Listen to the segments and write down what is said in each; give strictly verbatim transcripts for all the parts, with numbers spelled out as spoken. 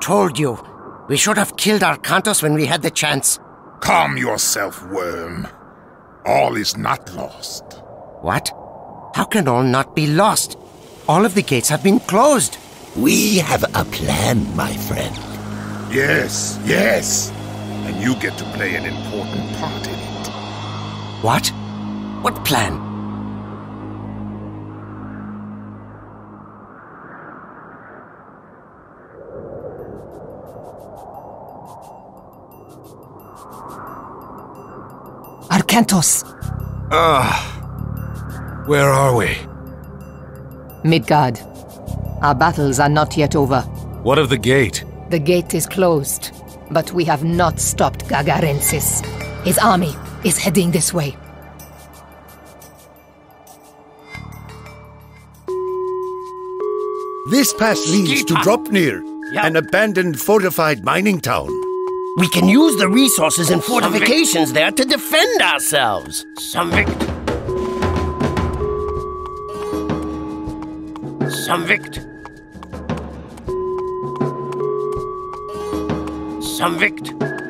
told you. We should have killed Arcantos when we had the chance. Calm yourself, worm. All is not lost. What? How can all not be lost? All of the gates have been closed. We have a plan, my friend. Yes, yes. And you get to play an important part in it. What? What plan? Arcantos! Ah, where are we? Midgard. Our battles are not yet over. What of the gate? The gate is closed, but we have not stopped Gagarensis. His army is heading this way. This path leads to Skipa. Dropnir, Yeah. an abandoned fortified mining town. We can use the resources and fortifications there to defend ourselves. Samvikt. Samvikt. Samvikt.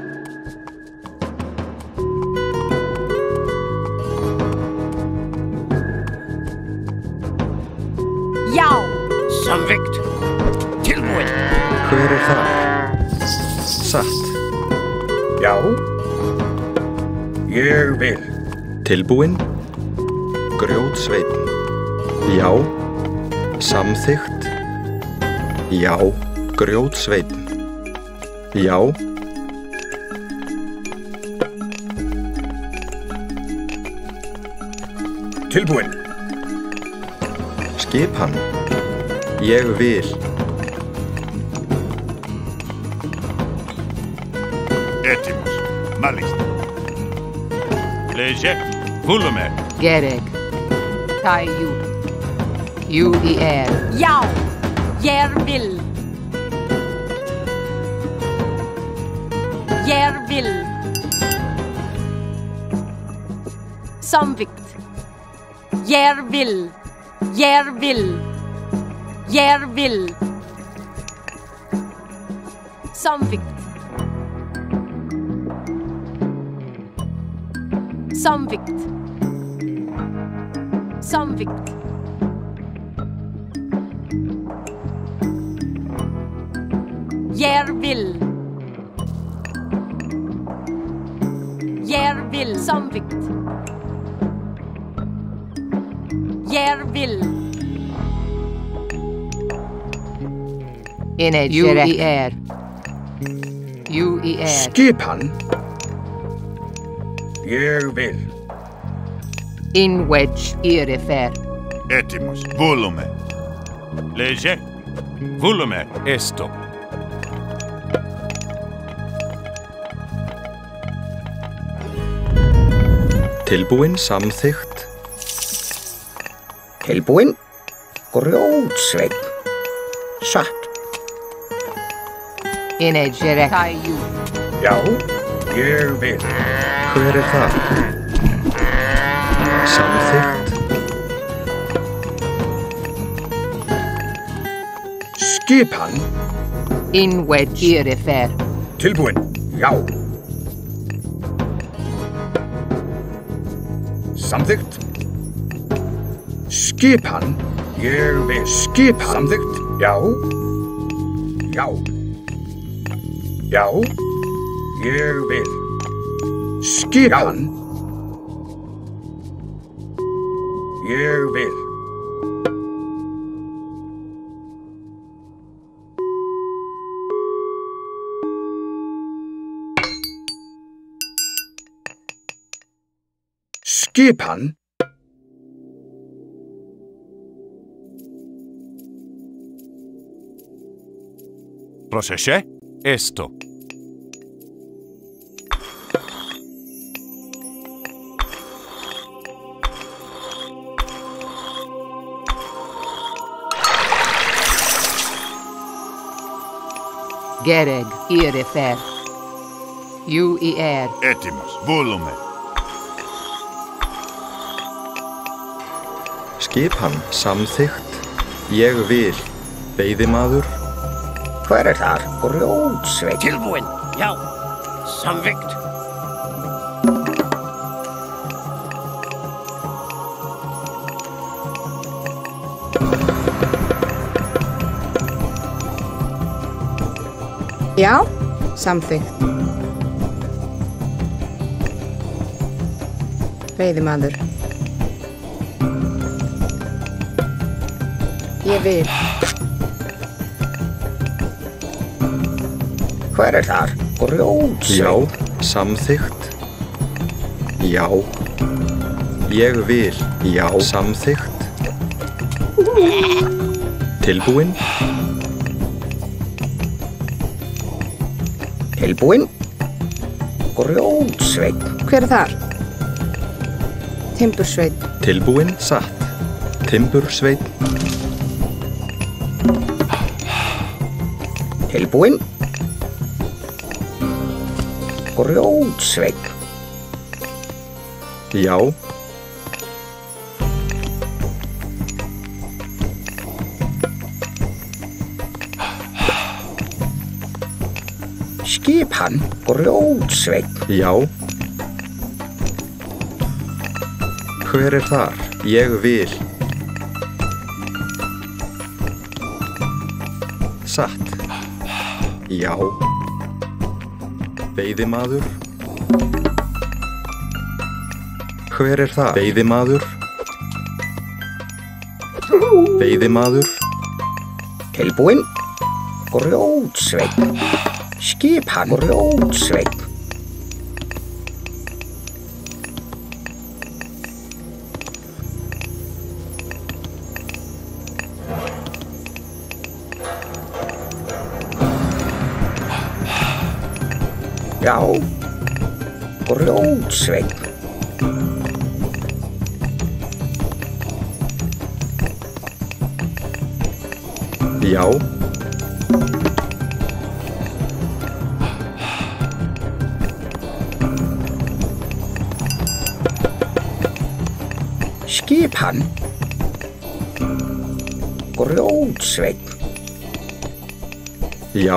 Já. Samvikt. Tilbúin. Hver er það? Satt. Já. Ég vil. Tilbúin. Grjótsveinn. Já. Samþykkt. Já. Grjótsveinn. Já. Tilbúin. Skipan. Ég vil. Etimus, malist. Leje, Vulumer. Gereg. Tai ju. Ju i er. Já. Ég vil. Ég vil. Samvikt. Ég vil. Ég vil. Ég vil. Samvikt. Samvikt. Samvikt. Jeg vil. Jeg vil. Samvikt. Jeg vil. Ined ju i er. Ju i er. Skipan. Ég vil. In wedge irifer. Etimus, Vulumer. Leje, Vulumer. Esto. Tilbúin, samþykkt. Tilbúin. Grjótsveinn. Satt. Ined jerek. Tai ju. Já. Ég vil. Hver er það? Samþykkt. Skipan. In wedge irifer. Tilbúin. Já. Samþykkt. Skipan. Ég vil. Skipan. Samþykkt. Já. Já. Já. Ég vil. Skipan. Ég vil. Skipan. Procesce? Esto. Gereg irifer. Ju i er. Etimus, Vulumer. Skipan, samþykkt. Ég vil. Veiðimaður. Hver er þar? Grjótsveit. Tilbúin, já. Samvikt. Já, samþykkt. Veiðimaður. Ég vil. Hver er þar? Grjótsveit. Já, samþykkt. Já. Ég vil. Já, samþykkt. Tilbúin. Tilbúin. Grjótsveit. Hver er þar? Timbursveit. Tilbúin, satt. Timbursveit. Tilbúin. Grjótsveit. Já. Skipan. Grjótsveit. Já. Hver er þar? Ég vil. Satt. Já. Veiðimaður. Hver er það? Veiðimaður. Veiðimaður. Tilbúin. Grjótsveit. Skipan. Grjótsveit. Já. Grjótsveit. Já. Skipan. Grjótsveit. Já.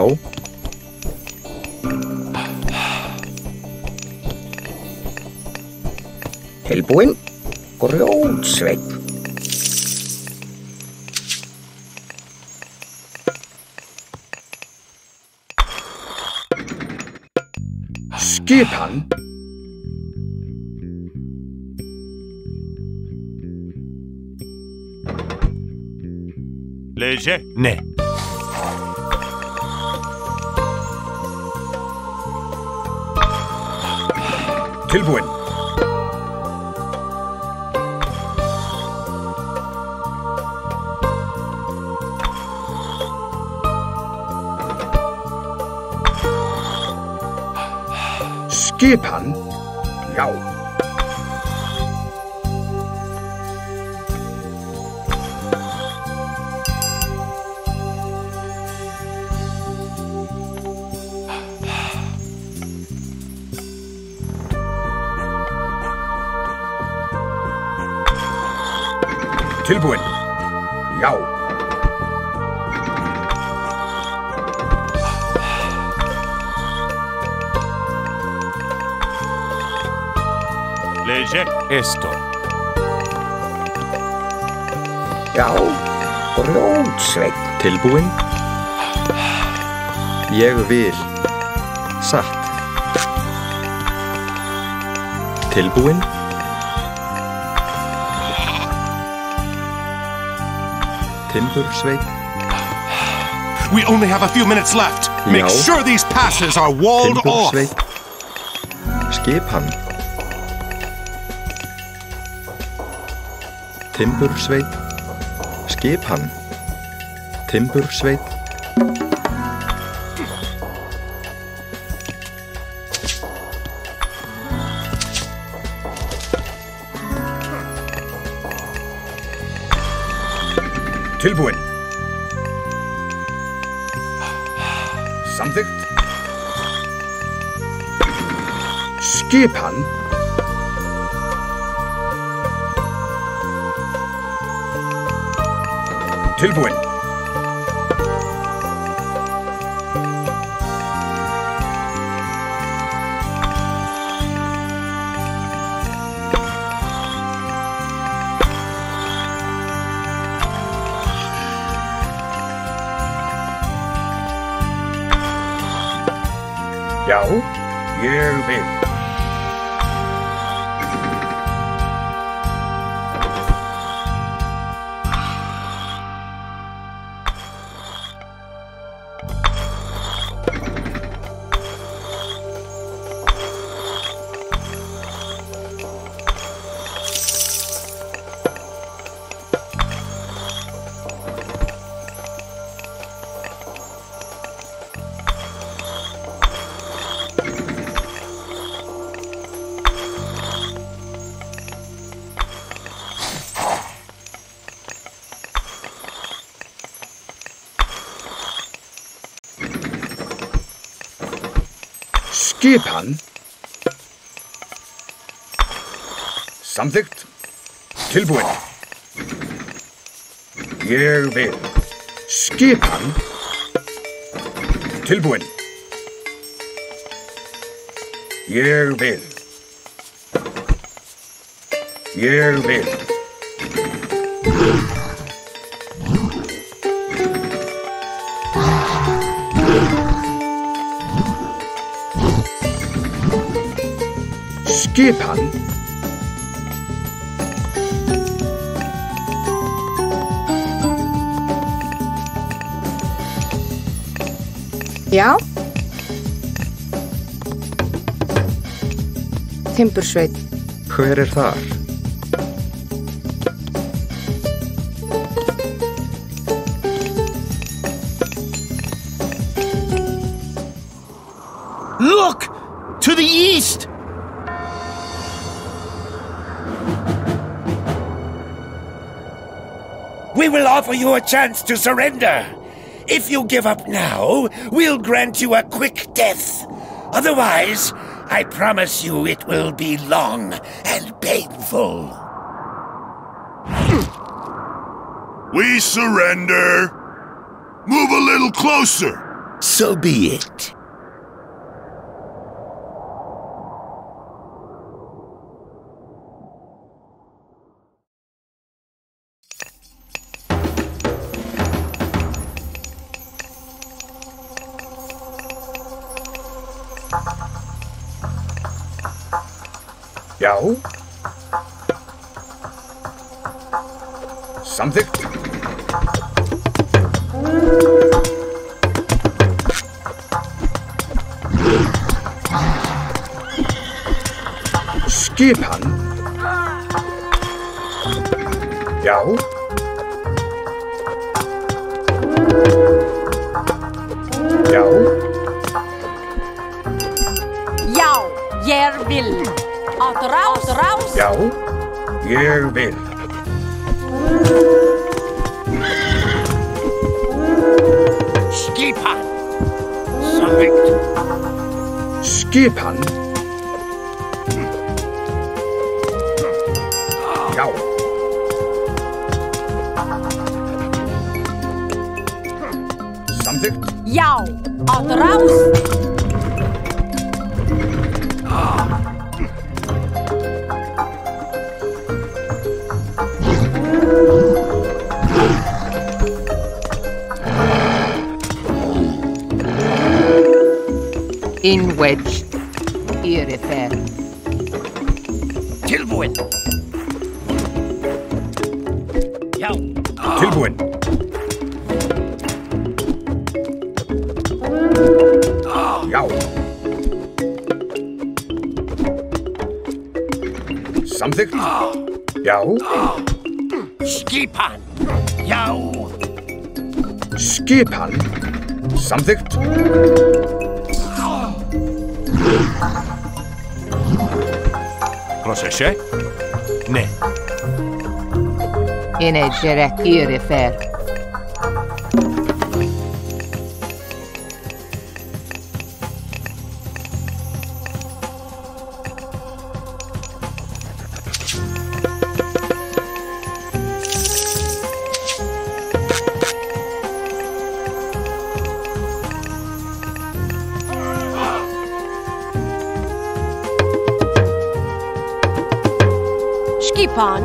Tilbúin. Grjótsveit. Skipan. Léger. Ναι. Tilbúin. Skipan. Já. Tilbúin. Já. Léger. Esto. Já. Grjótsveit. Tilbúin. Ég vil. Satt. Tilbúin. Timbursveit. We only have a few minutes left. Make Já. sure these passes are walled off. Timbursveit. Skipan. Timbursveit. Skipan. Timbursveit. Tilbúin. Samþykkt. Skipan. Tilbúin. Já, ég vil. Skipan. Samþykkt. Tilbúin. Ég vil. Skipan. Tilbúin. Ég vil. Ég vil. Skipan. Já. Timbursveit. Hver er þar? Look! To the east! We will offer you a chance to surrender. If you give up now, we'll grant you a quick death. Otherwise, I promise you it will be long and painful. We surrender. Move a little closer. So be it. Já. Samþykkt. Skipan. Já. Já. Já, ég vil. At raus, raus. Já, ég vil. Skipan. Samþykkt. Skipan. Já. Samþykkt. Já, at raus. In wedge. Irifer. Tilbúin. Já. Tilbúin. Já. Samþykkt. Já. Skipan. Já. Skipan. Samþykkt. Procesce? Ne. In edgerek irifer. Skipan.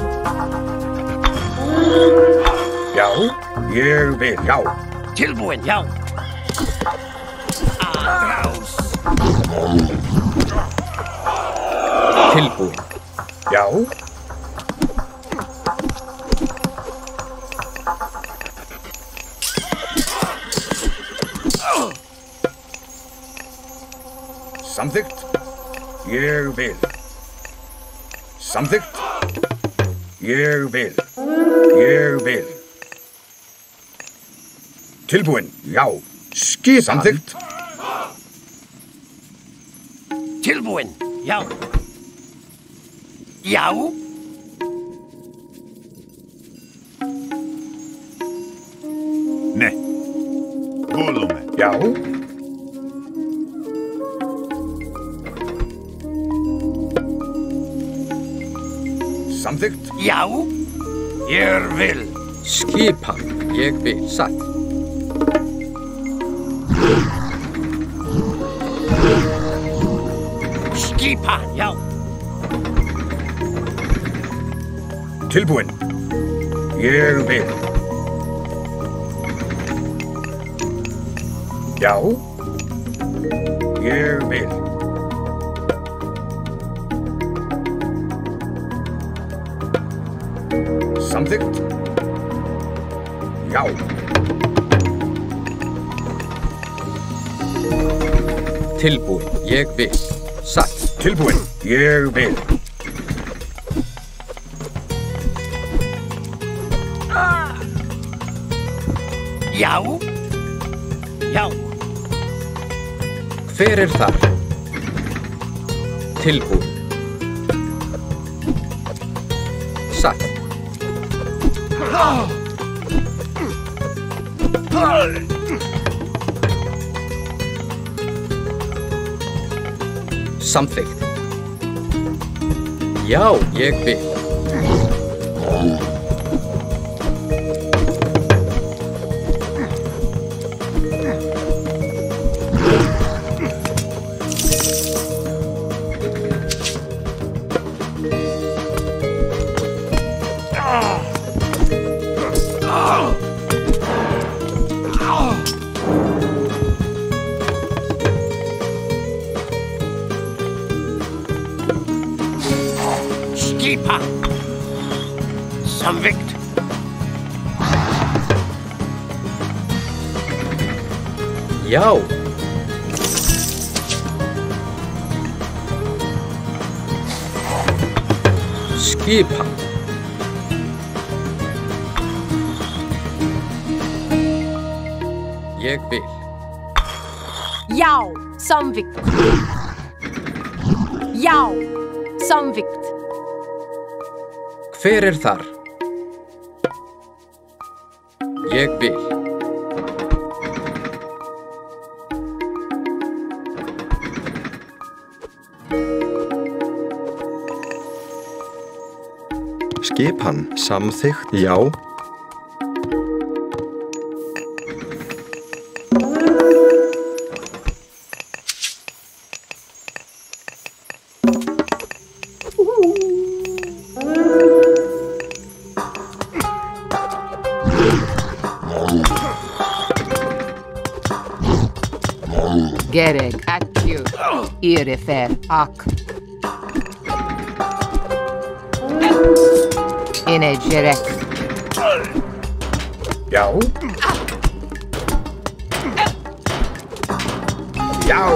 Já, ég vil. Já. Tilbúin. Já. At raus. Tilbúin. Já. Samþykkt. Ég vil. Samþykkt. Ég vil. Ég vil. Tilbúin. Já. Skipan. Samþykkt. Tilbúin. Já. Já. Ne. Gólume. Já. Samþykkt. Já. Ég vil. Skipan. Ég vil. Satt. Skipan. Já. Tilbúin. Ég vil. Já. Ég vil. Samþykkt. Já. Tilbúin. Ég vil. Satt. Tilbúin. Ég vil. Já. Já. Hver er þar? Tilbúin. Satt. Samþykkt. Já, ég vil. Skipan. Samþykkt. Já. Skipan. Ég vil. Já, samþykkt. Já, samþykkt. Hver er þar? Ég vil. Skipan. Samþykkt. Já. Gereg, actio, irifer, ac. Inegerek. Já. Já.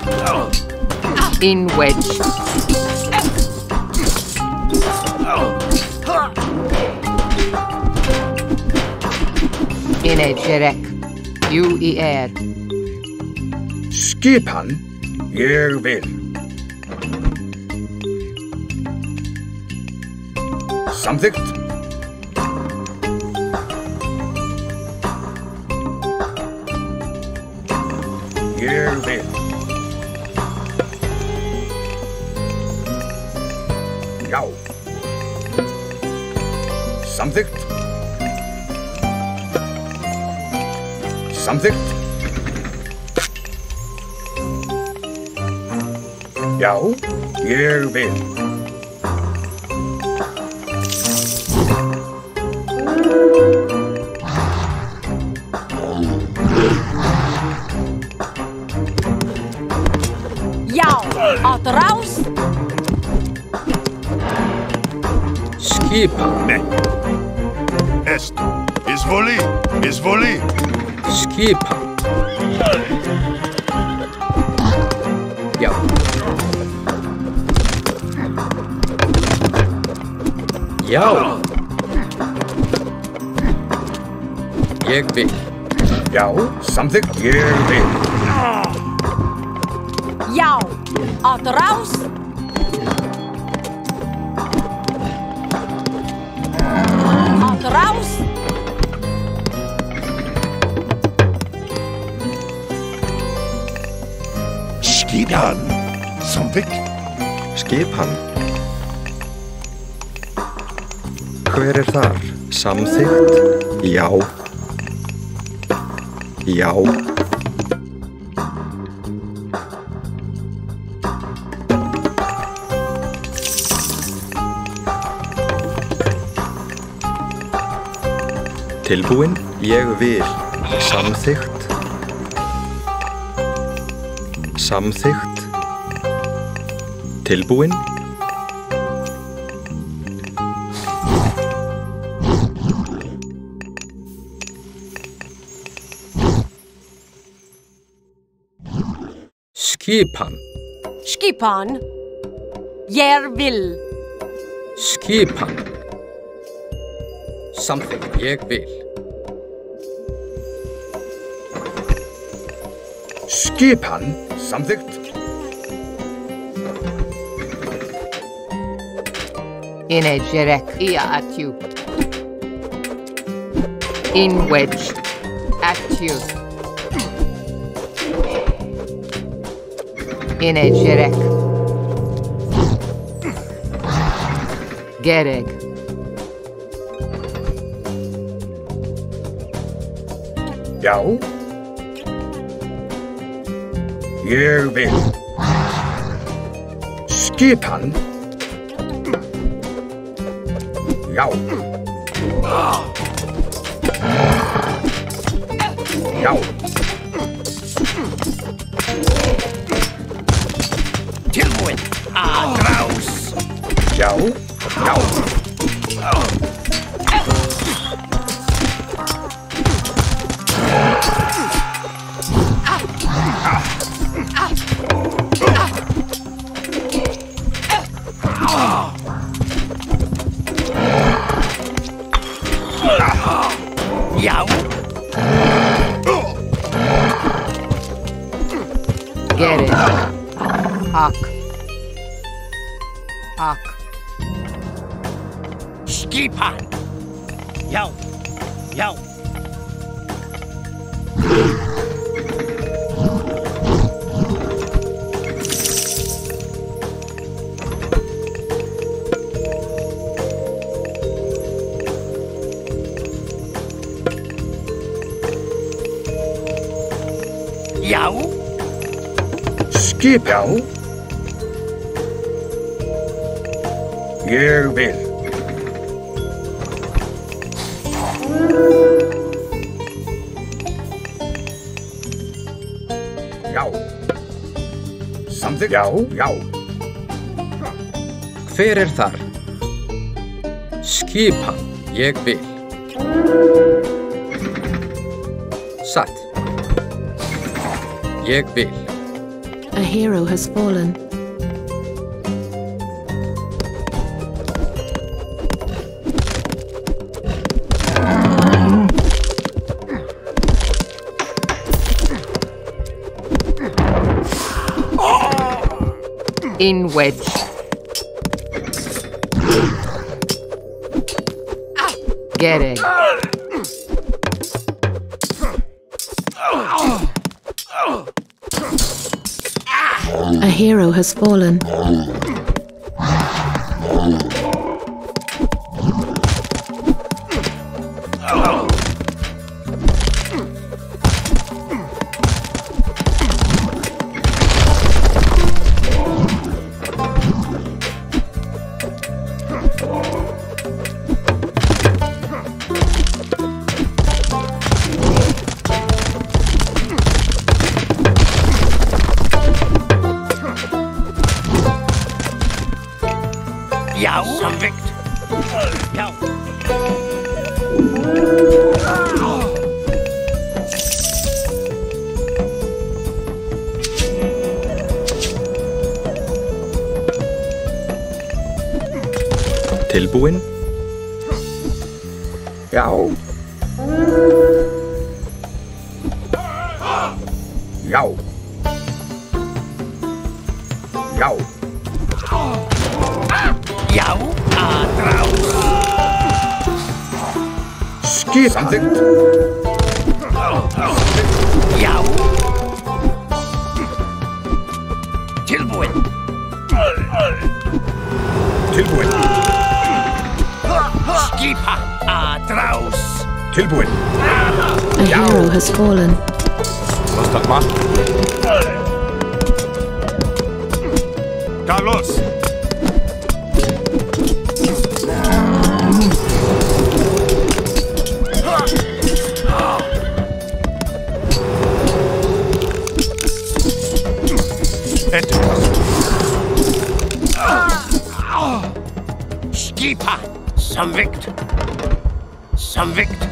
Inwedge. Inegerek. U i er. Skipan. Ég vil. Samþykkt. Ég vil. Já. Samþykkt. Samþykkt. Já, ég vil. Skipan. Ne. Est. Izvoli. Izvoli. Skipan. Já. Já. Ég vil. Já, samþykkt. Ég vil. Já. Að rás. Að rás. Skipan. Samþykkt. Skipan. Hver er þar? Samþykkt. Já. Já. Tilbúin, ég vil. Samþykkt. Samþykkt. Tilbúin. Skipan. Skipan. Ég vil. Skipan. Samþykkt, ég vil. Skipan. Samþykkt. In Jerek ia atju. In wedge atju. In Jerek. Gereg. Já. Ég vil. Skipan. Já. Já. Tilbúin. Að rás. Já. Já. Já. Gereg. Ak. Ak. Skipan. Já. Já. Já. Skipan. Ég vil. Já. Samþykkt. Já. Já. Hver er þar? Skipan, ég vil. Satt. Ég vil. A hero has fallen. In wedge. Gereg. A hero has fallen. Ja, samþykkt. Tilbúin? Já. Já. Já. Já, aðráð. Skip. Samþykkt. Já. Tilbúin. Tilbúin. Skipa aðráð. Tilbúin. A hero has fallen. Vastakma. Carlos. Skipa. Samvikt. Samvikt.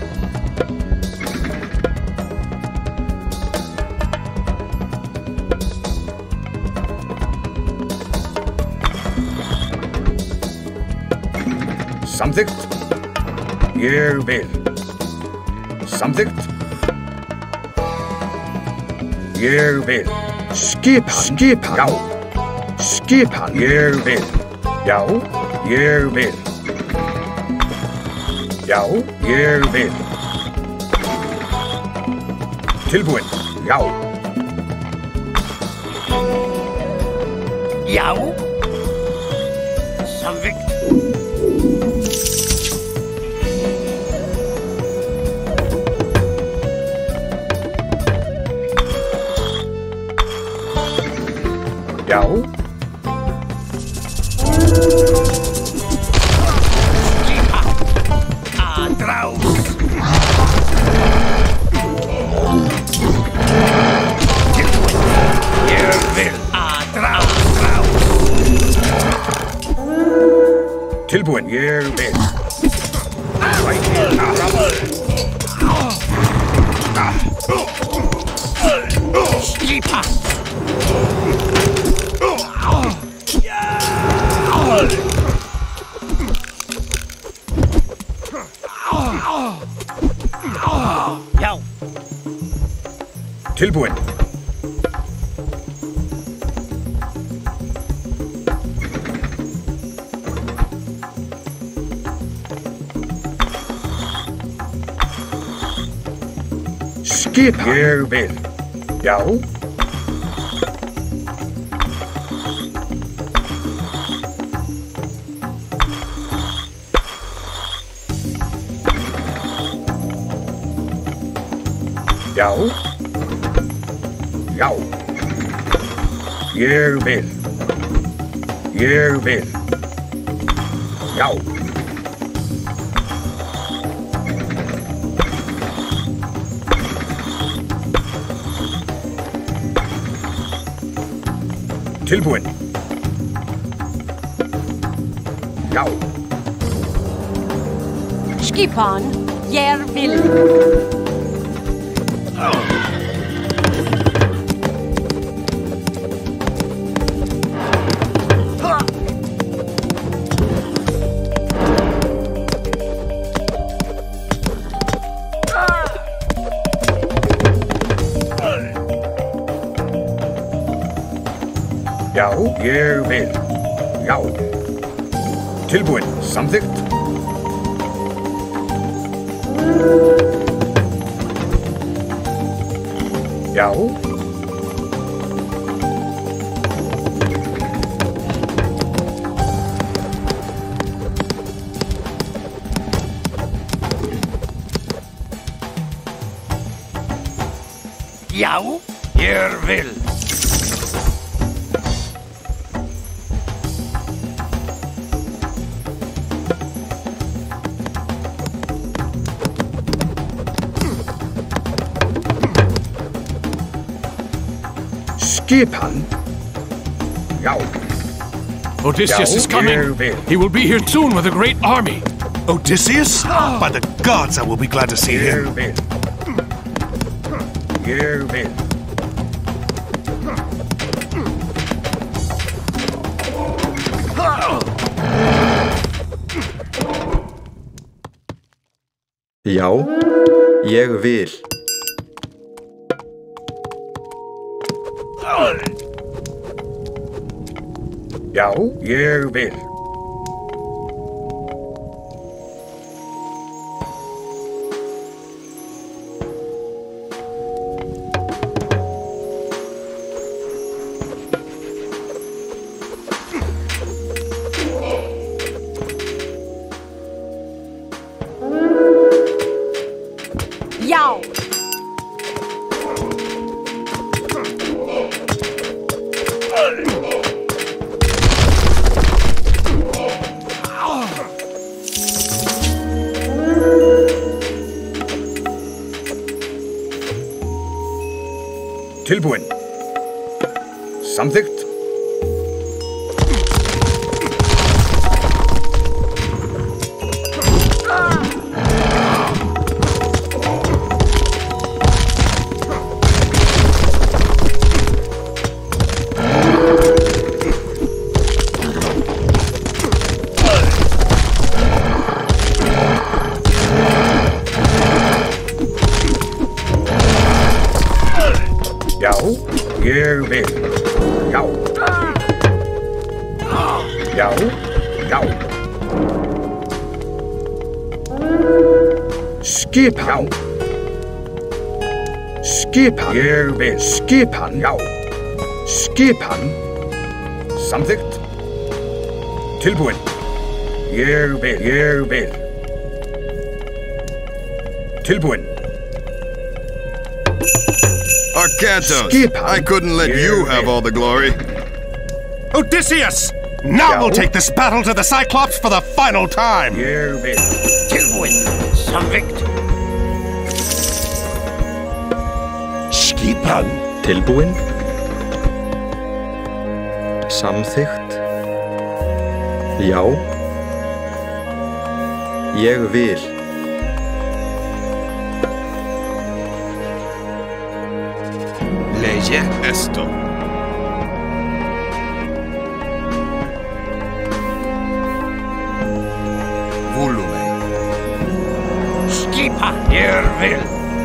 Samþykkt. Ég vil. Samþykkt. Ég vil. Skipan. Skipan. Já. Skipan. Ég vil. Já. Ég vil. Já. Ég vil. Tilbúin. Já. Já. Samvikt. Já. Skipa aðráð. Tilbúin. Ég vil aðráð. Tilbúin. Ég vil. Skipa. Já. Tilbúin. Skipan. Ég vil. Já. Já. Já. Ég vil. Ég vil. Já. Tilbúin. Já. Skipan. Ég vil. Já, ég vil. Já. Tilbúin. Samþykkt. Já. Já, ég vil. Skipan. Já. Odysseus Já, is coming. ég vil. He will be here soon with a great army. Odysseus? By the gods, I will be glad to see him. Ég vil. Ég vil. Já, ég vil. Já, ég vil. Já. Tilbúin. Samþykkt. Já, ég vil. Já. Já, já. Skipan. Já. Skipan. Ég vil. Skipan. Já. Skipan. Samþykkt. Tilbúin. Ég vil. Ég vil. Tilbúin. Arcantos, I couldn't let you have all the glory. Odysseus! Now we'll take this battle to the Cyclops for the final time! Tilbúin, samþykkt. Skipan. Tilbúin. Samþykkt. Já. Ég vil. Leye esto. Volume. Skipa, ég vil.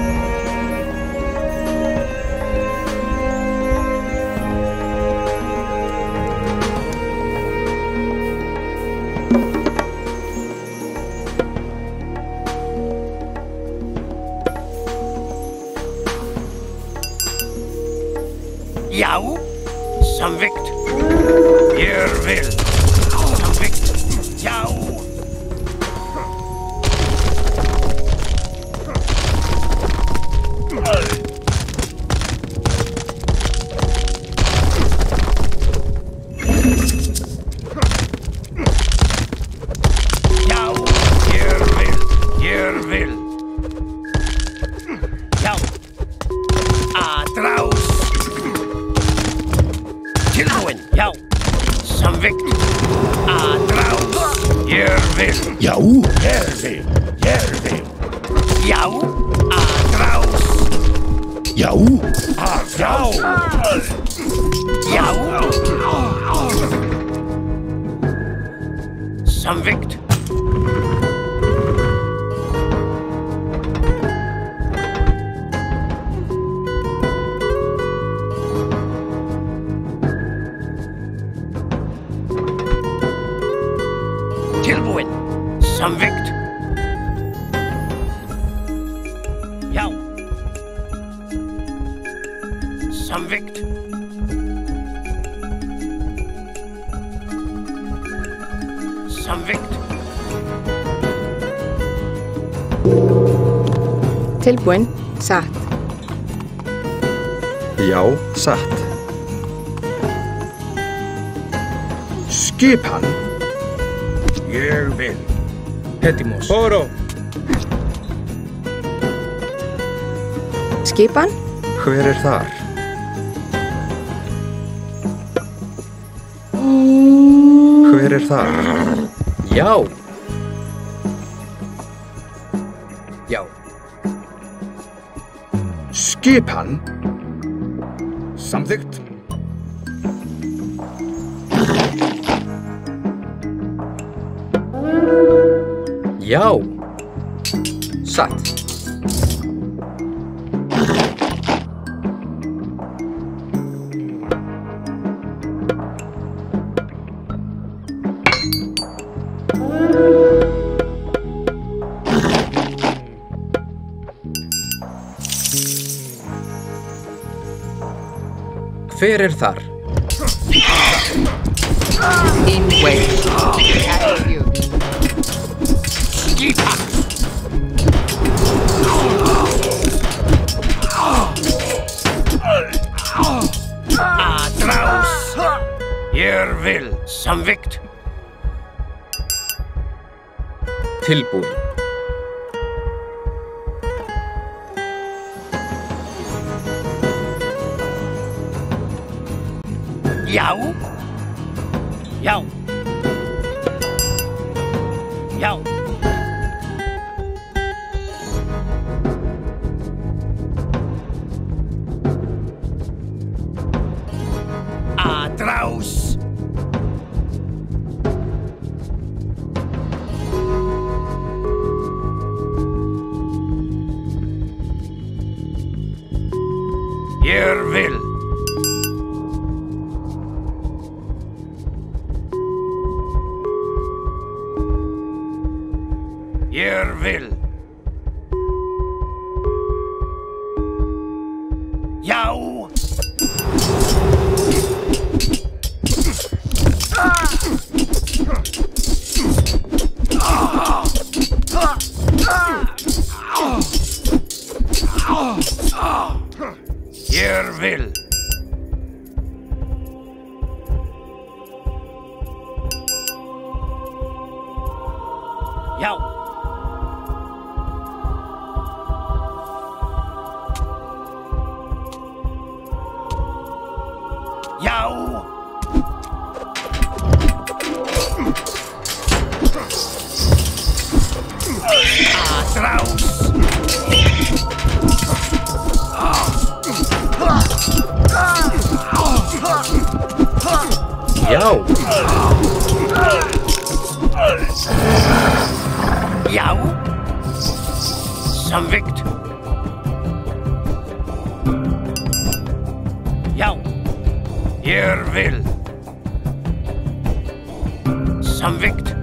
Já, samþykkt. Ég vil. Samþykkt. Já. Já, ég vil. Ég vil. Já. Atrás. Tilbúin, já. Samþykkt. Atrás. Ég vil. Já. Ég vil. Ég vil. Já. Atrás. Já. Atrás. Já. Samþykkt. Tilbúin. Samþykkt. Já. Samþykkt. Samþykkt. Tilbúin. Satt. Já, satt. Skipan. Ég vil. Έτοιμος. Όρο. Skipan. Hver er þar? Hver er þar? Já. Já. Skipan. Samþykkt. Já. Satt. Hver er þar? In way. Have you Atraus! Ég vil samvikt. Tilbúin. Já. Já. Já. Atraus! Ég vil. Ég vil. Já. Ég vil. Já. Já. Atraus! Já. Já. Samvikt. Já. Ég vil. Samvikt.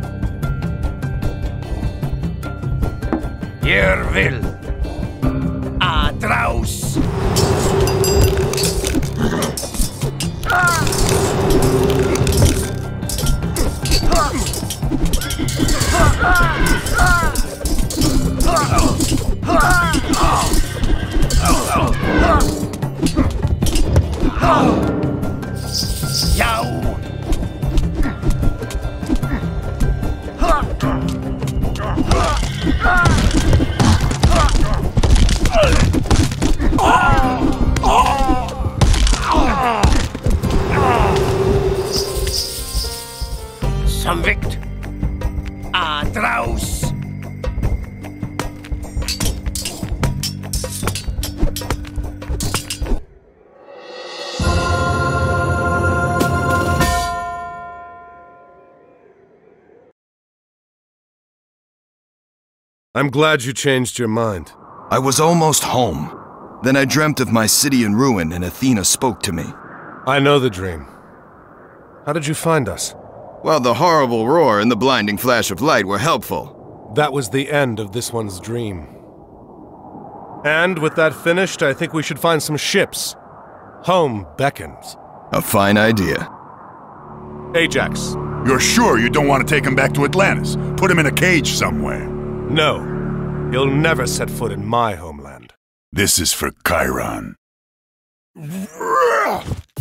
Ég vil. Atraus! Já. Samvikt. Atraus! I'm glad you changed your mind. I was almost home. Then I dreamt of my city in ruin and Athena spoke to me. I know the dream. How did you find us? Well, the horrible roar and the blinding flash of light were helpful. That was the end of this one's dream. And with that finished, I think we should find some ships. Home beckons. A fine idea. Ajax. You're sure you don't want to take him back to Atlantis? Put him in a cage somewhere? No. He'll never set foot in my homeland. This is for Chiron.